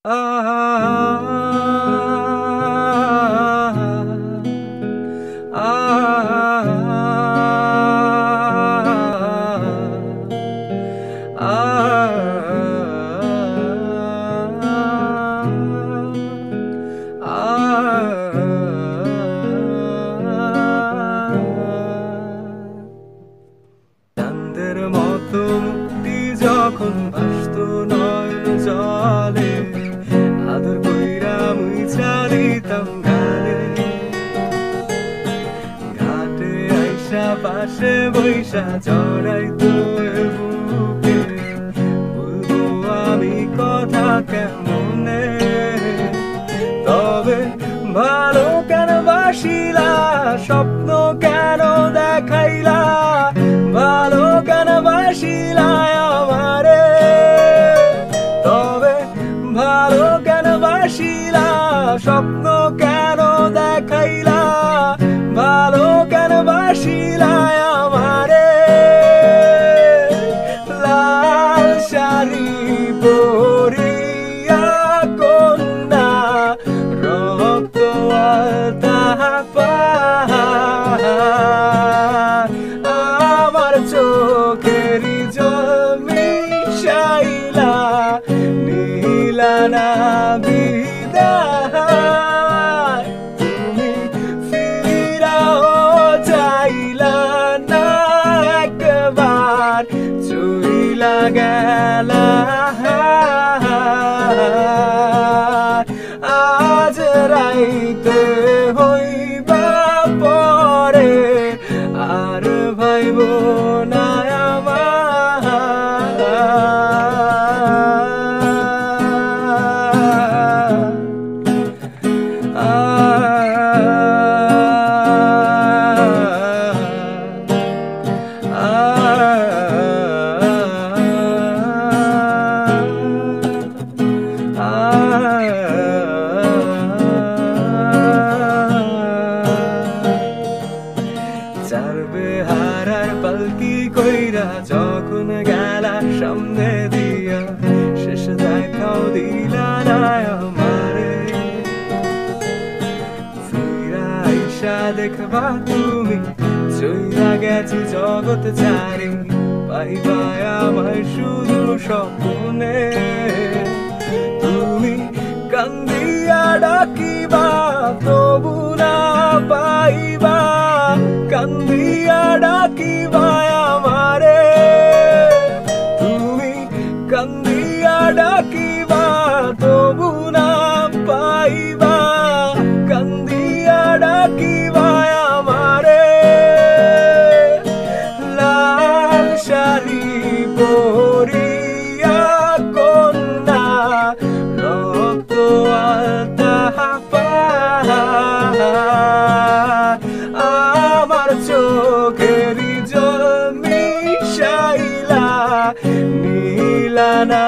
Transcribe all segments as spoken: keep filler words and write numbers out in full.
চাঁদের মতো মুক্তি যখন ভাসতো নয়ন জলে, আদর কইরা মুইছা দিতাম গানে। ঘাটে আইসা পাশে বৈশা জড়াইতো বুকে, বলবো আমি কথা কেমনে। তবে ভালো কেন বাসিলা, স্বপ্ন কেন দেখাইলা, ভালো কেন বাসিলা আমারে। তবে ভালো কেন বাসিলা, স্বপ্ন কেন দেখাইলা, ভালো কেন বাসিলা আমারে। লাল শাড়ি পরিয়া কন্যা, রক্ত আলতা আমার চোখেরই জল মিশাইলা, নীলা না বিদায়। তুমি ফিরাও চাইলা না একবার, চইলা গেলা। আজ রাইতে হইবা পরে, আর ভাইব না আমার। চারবে হারার পালকি কইরা যখন গেলা সামনে দিয়া, শেষ দেখাও দিলা না আমারে। ফিরা আইসা দেখবা তুমি, চইলা গেছি জগৎ ছাড়ি, পাইবা আমায় শুধু স্বপ্নে। তুমি কান্দিয়া ডাকিবা তবু না পাইবা, কান্দিয়া ডাকিবা আমারে। তুমি কান্দিয়া ডাকিবা তবু না পাইবা, কান্দিয়া ডাকিবা আমারে। লাল শাড়ি পরিয়া কন্যা, রক্ত আলতা আমার চোখেরই জল মিশাইলা, নীলা না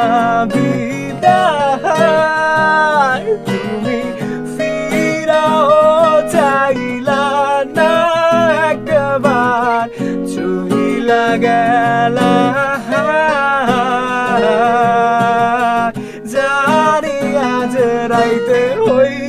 বিদায়। তুমি ফিরাও চাইলা না একবার, চইলা গেলা। জানি আজ রাইতে হই